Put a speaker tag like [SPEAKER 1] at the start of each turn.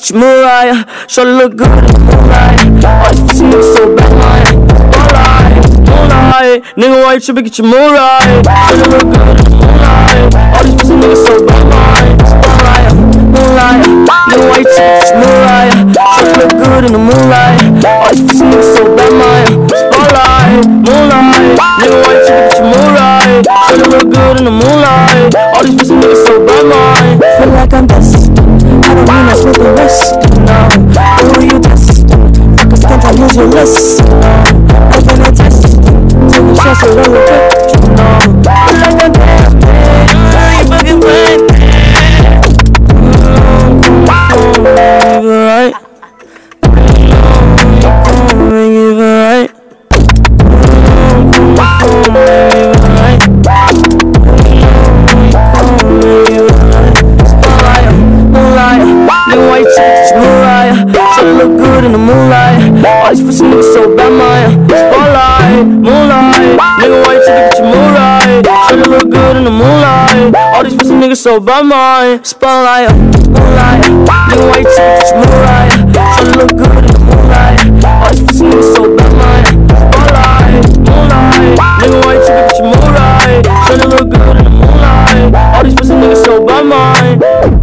[SPEAKER 1] get your Mariah. Shorty look good in the moonlight. All these pussy niggas so bad, man. Moonlight, nigga, why you trippin', get your Mariah. Shorty look good in the moonlight. All these pussy niggas so bad, man. Spotlight, moonlight, nigga, why you trippin', get your Mariah. Shorty look good in the moonlight. All these pussy niggas so bad, man. Spotlight, moonlight, nigga, why you trippin', get your Mariah. Shorty look good in the moonlight. All these pussy niggas so bad, man.
[SPEAKER 2] Feel like I'm destined. I don't mean that's what the rest no. Who you testing? Fuckers can't I use your lesson, no. Open and testing. Take a chance to roll a bit, you know. Feel like I'm damn man. You fucking playing. Leave it right. Leave it right. Look good in the moonlight. All these pussy niggas so bad, man. Spotlight, moonlight, nigga, why you trippin', get your Mariah. Shorty look good in the moonlight. All these pussy niggas so bad, man. Spotlight, moonlight, nigga, why you trippin', get your Mariah. Shorty look good in the moonlight. All these pussy niggas so bad, man. Spotlight, moonlight, nigga, why you trippin', get your Mariah. Shorty look good in the moonlight. All these pussy niggas so bad, man.